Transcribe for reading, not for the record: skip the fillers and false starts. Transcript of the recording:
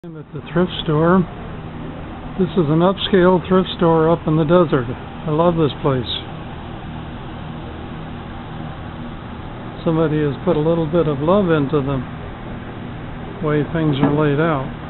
I'm at the thrift store. This is an upscale thrift store up in the desert. I love this place. Somebody has put a little bit of love into the way things are laid out.